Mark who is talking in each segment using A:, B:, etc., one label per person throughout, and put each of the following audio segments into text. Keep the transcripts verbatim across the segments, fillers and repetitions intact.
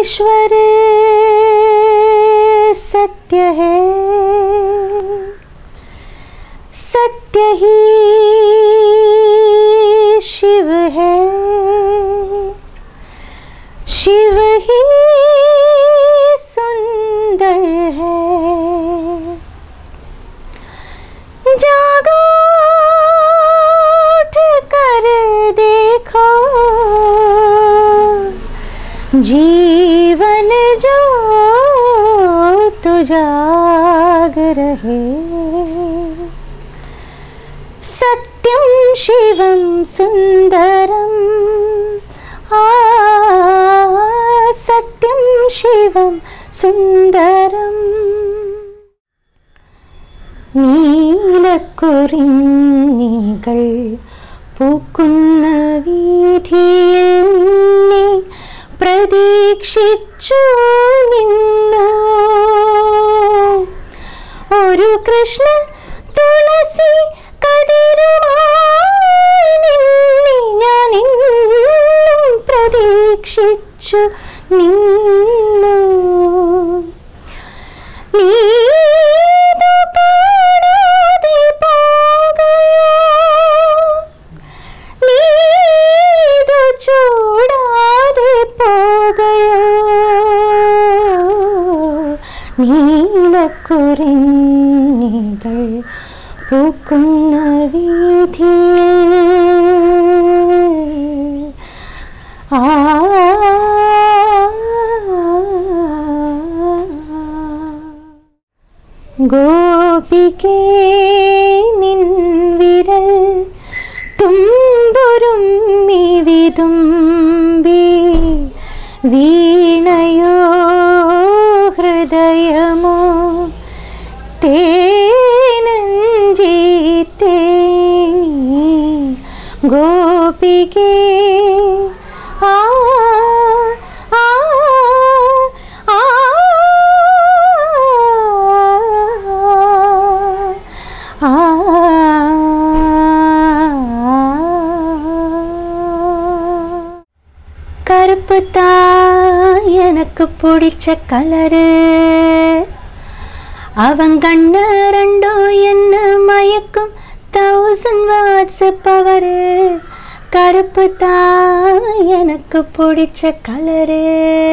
A: ईश्वर सत्य है, सत्य ही शिव है, शिव ही सुंदर है। जागो उठ कर देखो, जीवन जो तो जाग रहे। सत्यम शिवम सुंदरम, आ सत्यम शिवम सुंदरम। നീലക്കുറിഞ്ഞികൾ പൂക്കുന്ന വീഥിയിൽ നിന്നെ പ്രതീക്ഷിച്ചു നിന്നു ഒരു കൃഷ്ണ തുളസി കതിരുമായി നിന്നെ ഞാൻ ഇന്നും പ്രതീക്ഷിച്ചു നിന്നു. നീ നീലക്കുറിഞ്ഞികൾ പൂക്കുന്ന വീഥിയിൽ ആ ഗോപികേ നിൻ വിരൽ തുമ്പുരും വിതുമ്പി വീണയോ ഹൃദയമോ തേനഞ്ചി തേങ്ങി ഗോപികേ ആ ആ ആ ആ கருப்புத்தா எனக்கு பிடிச்ச கலரு, அவன் கண்ணு ரெண்டோ என்ன மயக்கும் தௌசண்ட் வாட்ஸ் பவரு. கருப்புத்தா எனக்கு பிடிச்ச கலரு,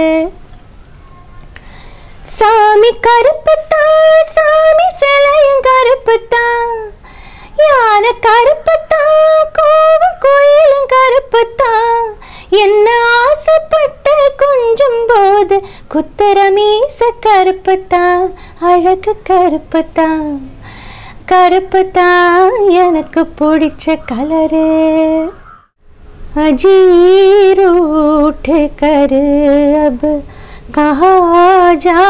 A: சாமி கருப்புத்தா சாமி சிலையும் கருப்புத்தா, யானை கருப்புத்தா கோவம் கோயிலும் கருப்புத்தா. என்ன ஆசைப்பட்டு கொஞ்சும் போது குத்தர மீச கருப்புத்தா, அழகு கருப்புத்தா. கருப்புத்தா எனக்கு பிடிச்ச கலரு. अजीर उठ कर अब कहाँ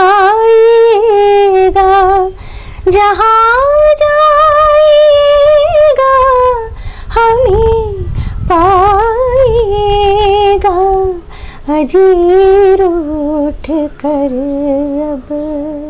A: जाएगा, जहाँ जाएगा हमें पाएगा. अजीर उठ कर अब